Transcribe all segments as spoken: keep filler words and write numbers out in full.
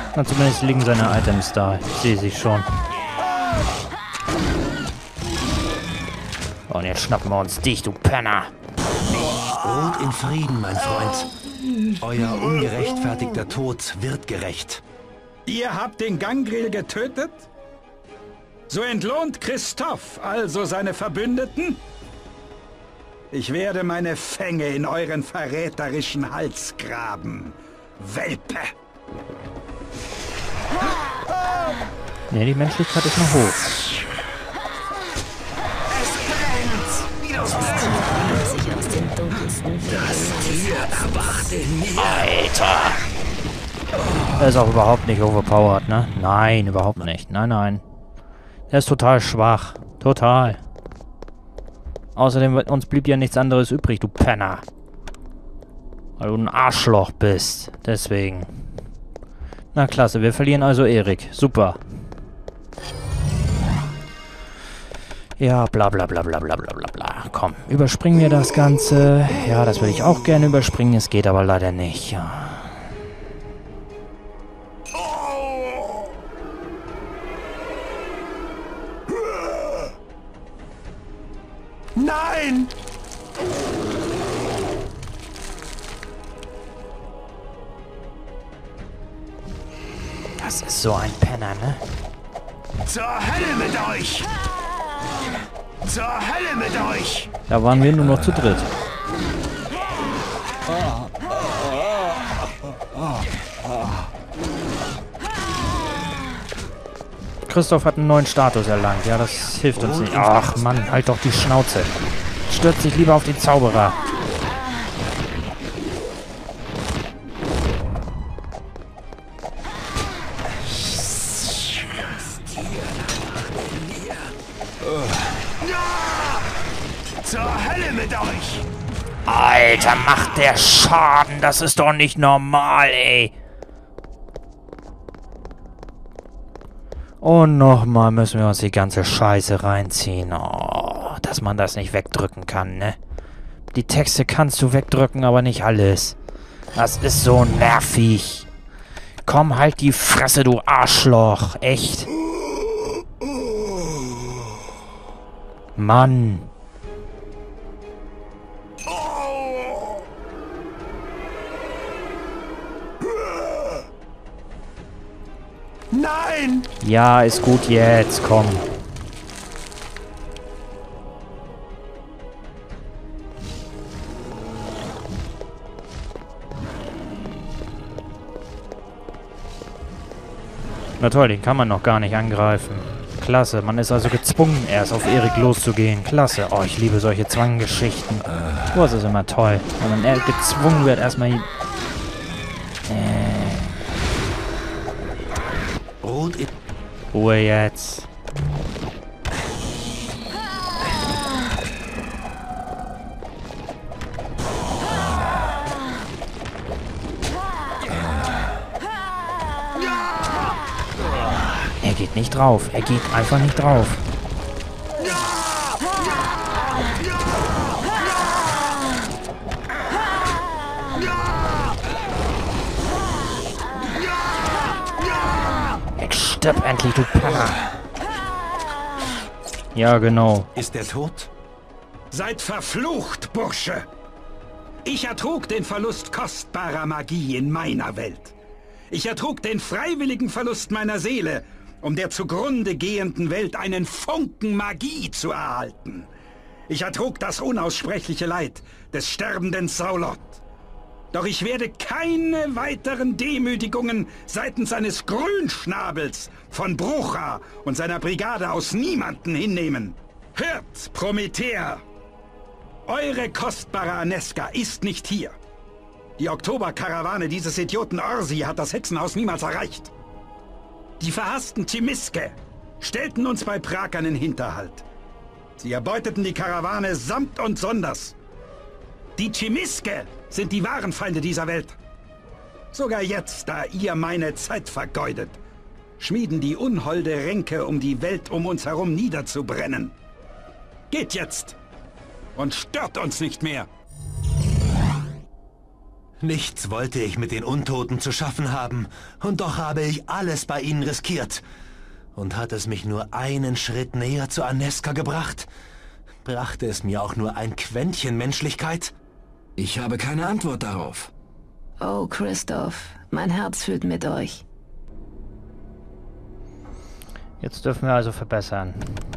Na, zumindest liegen seine Items da. Ich sehe sie schon. Und jetzt schnappen wir uns dich, du Penner. Ruht in Frieden, mein Freund. Euer ungerechtfertigter Tod wird gerecht. Ihr habt den Gangrel getötet? So entlohnt Christoph also seine Verbündeten? Ich werde meine Fänge in euren verräterischen Hals graben, Welpe! Ne, die Menschlichkeit ist noch hoch. Es brennt! Wieder aus Das Tier erwacht in mir! Alter! Er ist auch überhaupt nicht overpowered, ne? Nein, überhaupt nicht. Nein, nein. Er ist total schwach. Total. Außerdem, uns blieb ja nichts anderes übrig, du Penner. Weil du ein Arschloch bist. Deswegen. Na klasse, wir verlieren also Erik. Super. Ja, bla bla bla bla bla bla bla bla. Komm, überspringen wir das Ganze. Ja, das würde ich auch gerne überspringen. Es geht aber leider nicht. Ja. Nein! Das ist so ein Penner, ne? Zur Hölle mit euch! Zur Hölle mit euch! Da waren wir nur noch zu dritt. Christoph hat einen neuen Status erlangt. Ja, das hilft uns nicht. Ach Mann, halt doch die Schnauze. Stürzt sich lieber auf den Zauberer. Zur Hölle mit euch! Alter, macht der Schaden. Das ist doch nicht normal, ey. Und nochmal müssen wir uns die ganze Scheiße reinziehen. Oh, dass man das nicht wegdrücken kann, ne? Die Texte kannst du wegdrücken, aber nicht alles. Das ist so nervig. Komm, halt die Fresse, du Arschloch. Echt. Mann. Nein! Ja, ist gut jetzt. Komm. Na toll, den kann man noch gar nicht angreifen. Klasse, man ist also gezwungen, erst auf Erik loszugehen. Klasse. Oh, ich liebe solche Zwanggeschichten. Oh, das ist immer toll. Wenn man gezwungen wird, erstmal... Äh. Rot in... Ruhe jetzt. Er geht nicht drauf. Er geht einfach nicht drauf. Jetzt stirb endlich, du Penner. Ja, genau. Ist er tot? Seid verflucht, Bursche! Ich ertrug den Verlust kostbarer Magie in meiner Welt. Ich ertrug den freiwilligen Verlust meiner Seele, um der zugrunde gehenden Welt einen Funken Magie zu erhalten. Ich ertrug das unaussprechliche Leid des sterbenden Saulot. Doch ich werde keine weiteren Demütigungen seitens eines Grünschnabels von Brucha und seiner Brigade aus niemanden hinnehmen. Hört, Prometheer! Eure kostbare Aneska ist nicht hier. Die Oktoberkarawane dieses Idioten Orsi hat das Hexenhaus niemals erreicht. Die verhassten Timiske stellten uns bei Prag einen Hinterhalt. Sie erbeuteten die Karawane samt und sonders. Die Timiske sind die wahren Feinde dieser Welt. Sogar jetzt, da ihr meine Zeit vergeudet, schmieden die unholde Ränke, um die Welt um uns herum niederzubrennen. Geht jetzt und stört uns nicht mehr. Nichts wollte ich mit den Untoten zu schaffen haben, und doch habe ich alles bei ihnen riskiert. Und hat es mich nur einen Schritt näher zu Aneska gebracht? Brachte es mir auch nur ein Quäntchen Menschlichkeit? Ich habe keine Antwort darauf. Oh, Christoph, mein Herz fühlt mit euch. Jetzt dürfen wir also verbessern.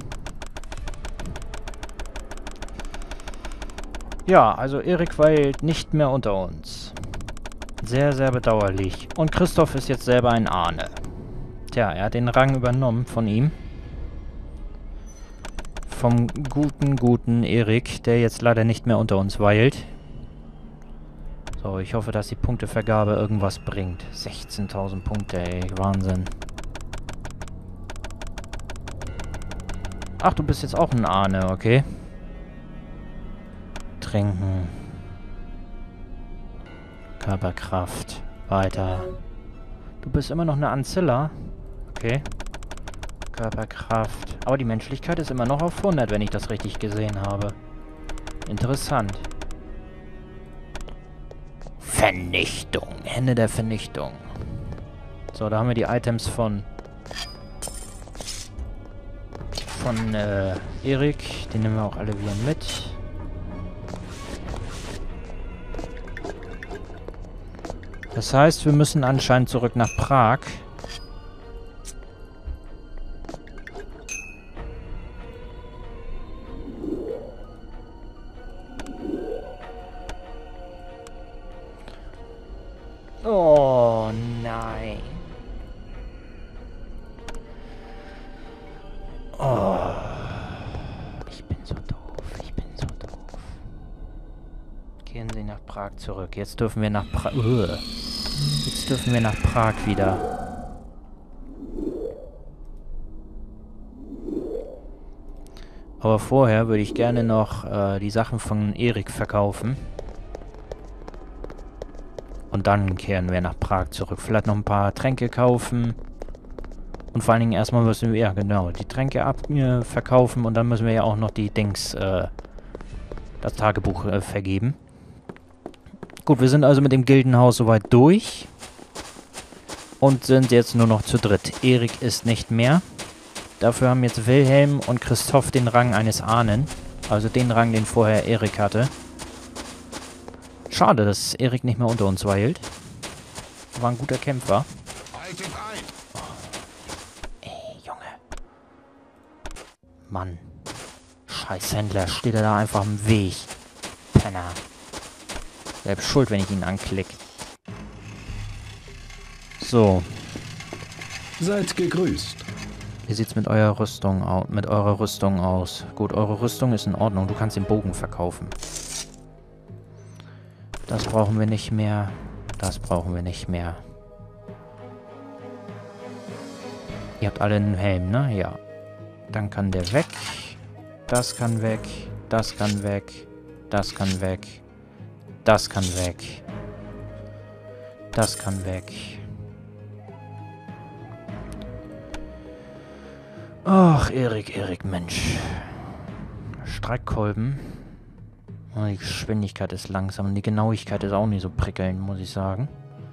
Ja, also Erik weilt nicht mehr unter uns. Sehr, sehr bedauerlich. Und Christoph ist jetzt selber ein Ahne. Tja, er hat den Rang übernommen von ihm. Vom guten, guten Erik, der jetzt leider nicht mehr unter uns weilt. So, ich hoffe, dass die Punktevergabe irgendwas bringt. sechzehntausend Punkte, ey. Wahnsinn. Ach, du bist jetzt auch ein Ahne, okay. Trinken. Körperkraft. Weiter. Du bist immer noch eine Ancilla. Okay. Körperkraft. Aber die Menschlichkeit ist immer noch auf hundert, wenn ich das richtig gesehen habe. Interessant. Vernichtung. Hände der Vernichtung. So, da haben wir die Items von... Von, äh, Erik. Die nehmen wir auch alle wieder mit. Das heißt, wir müssen anscheinend zurück nach Prag. Oh nein. Oh. Ich bin so doof. Ich bin so doof. Kehren Sie nach Prag zurück. Jetzt dürfen wir nach Prag... Jetzt dürfen wir nach Prag wieder. Aber vorher würde ich gerne noch äh, die Sachen von Erik verkaufen. Und dann kehren wir nach Prag zurück. Vielleicht noch ein paar Tränke kaufen. Und vor allen Dingen erstmal müssen wir, ja genau, die Tränke ab, äh, verkaufen. Und dann müssen wir ja auch noch die Dings, äh, das Tagebuch äh, vergeben. Gut, wir sind also mit dem Gildenhaus soweit durch. Und sind jetzt nur noch zu dritt. Erik ist nicht mehr. Dafür haben jetzt Wilhelm und Christoph den Rang eines Ahnen. Also den Rang, den vorher Erik hatte. Schade, dass Erik nicht mehr unter uns weilt. War ein guter Kämpfer. Oh. Ey, Junge. Mann. Scheiß Händler, steht er da einfach im Weg. Penner. Selbst schuld, wenn ich ihn anklick. So. Seid gegrüßt. Wie sieht's mit eurer Rüstung aus? Mit eurer Rüstung aus? Gut, eure Rüstung ist in Ordnung. Du kannst den Bogen verkaufen. Das brauchen wir nicht mehr. Das brauchen wir nicht mehr. Ihr habt alle einen Helm, ne? Ja. Dann kann der weg. Das kann weg. Das kann weg. Das kann weg. Das kann weg. Das kann weg. Ach, Erik, Erik, Mensch. Streckkolben. Oh, die Geschwindigkeit ist langsam und die Genauigkeit ist auch nicht so prickelnd, muss ich sagen.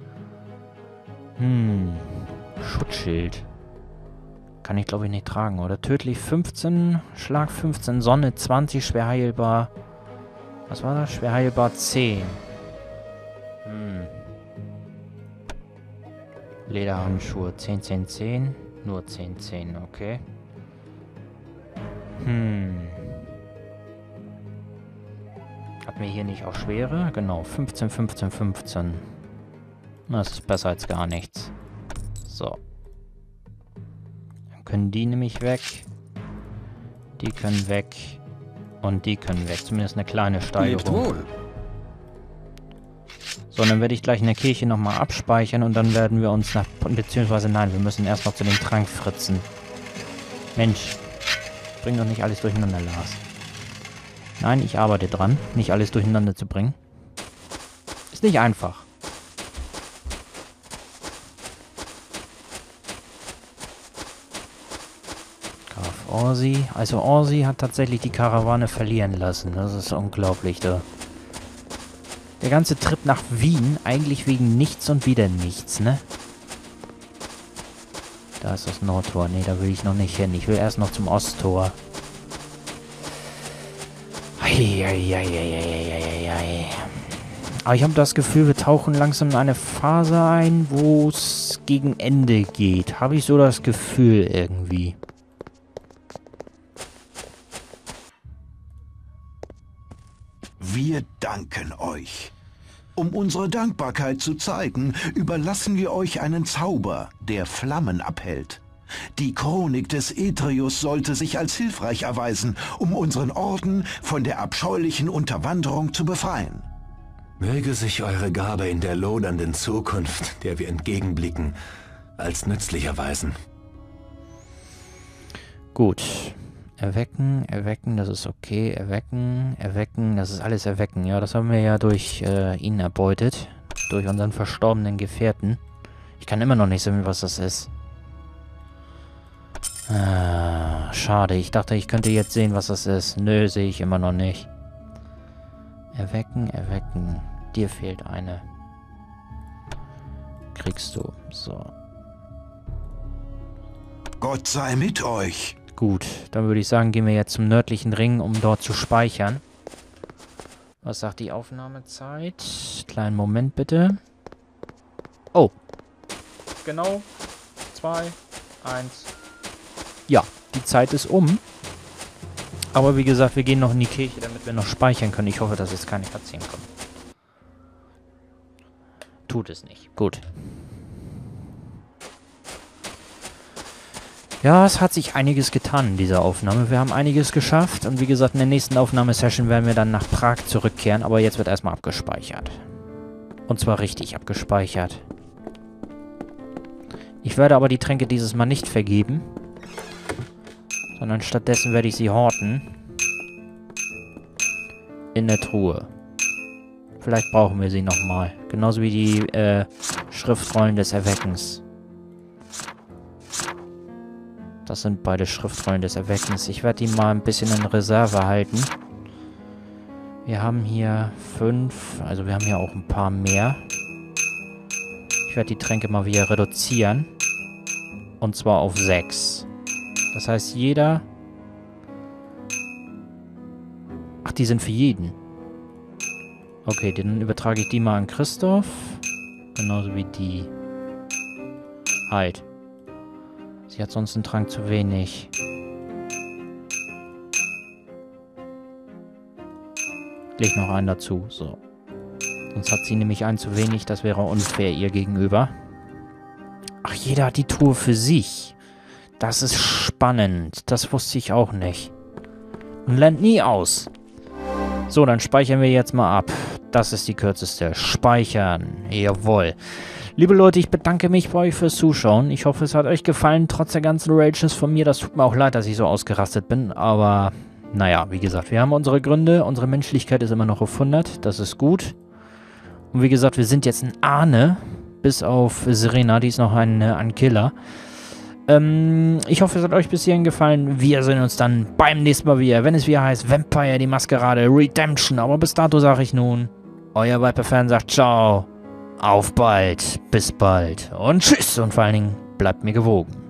Hm. Schutzschild. Kann ich, glaube ich, nicht tragen, oder? Tödlich fünfzehn, Schlag fünfzehn, Sonne zwanzig, schwer heilbar. Was war das? Schwer heilbar zehn. Hm. Lederhandschuhe zehn, zehn, zehn. Nur zehn, zehn, okay. Hm. Hatten wir hier nicht auch schwere? Genau, fünfzehn, fünfzehn, fünfzehn. Das ist besser als gar nichts. So. Dann können die nämlich weg. Die können weg. Und die können weg. Zumindest eine kleine Steigerung. Wohl. So, dann werde ich gleich in der Kirche nochmal abspeichern und dann werden wir uns nach... Beziehungsweise nein, wir müssen erst noch zu den Trankfritzen. Mensch. Bring doch nicht alles durcheinander, Lars. Nein, ich arbeite dran, nicht alles durcheinander zu bringen. Ist nicht einfach. Graf Orsi. Also Orsi hat tatsächlich die Karawane verlieren lassen. Das ist unglaublich, da. Der ganze Trip nach Wien, eigentlich wegen nichts und wieder nichts, ne? Da ist das Nordtor. Ne, da will ich noch nicht hin. Ich will erst noch zum Osttor. Eieieiei. Aber ich habe das Gefühl, wir tauchen langsam in eine Phase ein, wo es gegen Ende geht. Habe ich so das Gefühl irgendwie. Wir danken euch. Um unsere Dankbarkeit zu zeigen, überlassen wir euch einen Zauber, der Flammen abhält. Die Chronik des Etrius sollte sich als hilfreich erweisen, um unseren Orden von der abscheulichen Unterwanderung zu befreien. Möge sich eure Gabe in der lodernden Zukunft, der wir entgegenblicken, als nützlich erweisen. Gut. Erwecken, erwecken, das ist okay. Erwecken, erwecken, das ist alles erwecken. Ja, das haben wir ja durch äh, ihn erbeutet. Durch unseren verstorbenen Gefährten. Ich kann immer noch nicht sehen, was das ist. Ah, schade. Ich dachte, ich könnte jetzt sehen, was das ist. Nö, sehe ich immer noch nicht. Erwecken, erwecken. Dir fehlt eine. Kriegst du. So. Gott sei mit euch. Gut, dann würde ich sagen, gehen wir jetzt zum nördlichen Ring, um dort zu speichern. Was sagt die Aufnahmezeit? Kleinen Moment bitte. Oh. Genau. Zwei. Eins. Ja, die Zeit ist um. Aber wie gesagt, wir gehen noch in die Kirche, damit wir noch speichern können. Ich hoffe, dass jetzt keine Cutscene kommt. Tut es nicht. Gut. Ja, es hat sich einiges getan in dieser Aufnahme. Wir haben einiges geschafft. Und wie gesagt, in der nächsten Aufnahmesession werden wir dann nach Prag zurückkehren. Aber jetzt wird erstmal abgespeichert. Und zwar richtig abgespeichert. Ich werde aber die Tränke dieses Mal nicht vergeben. Sondern stattdessen werde ich sie horten. In der Truhe. Vielleicht brauchen wir sie nochmal. Genauso wie die äh, Schriftrollen des Erweckens. Das sind beide Schriftrollen des Erweckens. Ich werde die mal ein bisschen in Reserve halten. Wir haben hier fünf. Also wir haben hier auch ein paar mehr. Ich werde die Tränke mal wieder reduzieren. Und zwar auf sechs. Das heißt, jeder... Ach, die sind für jeden. Okay, dann übertrage ich die mal an Christoph. Genauso wie die. Halt. Sie hat sonst einen Trank zu wenig. Leg noch einen dazu. So. Sonst hat sie nämlich einen zu wenig. Das wäre unfair ihr gegenüber. Ach, jeder hat die Truhe für sich. Das ist spannend. Das wusste ich auch nicht. Und lernt nie aus. So, dann speichern wir jetzt mal ab. Das ist die kürzeste. Speichern. Jawohl. Liebe Leute, ich bedanke mich bei euch fürs Zuschauen. Ich hoffe, es hat euch gefallen, trotz der ganzen Rages von mir. Das tut mir auch leid, dass ich so ausgerastet bin. Aber, naja, wie gesagt, wir haben unsere Gründe. Unsere Menschlichkeit ist immer noch auf hundert. Das ist gut. Und wie gesagt, wir sind jetzt in Ahne. Bis auf Serena, die ist noch ein, ein Killer. Ähm, ich hoffe, es hat euch bis hierhin gefallen. Wir sehen uns dann beim nächsten Mal wieder, wenn es wieder heißt Vampire, die Maskerade, Redemption. Aber bis dato sage ich nun, euer Viper-Fan sagt ciao. Auf bald, bis bald und tschüss und vor allen Dingen bleibt mir gewogen.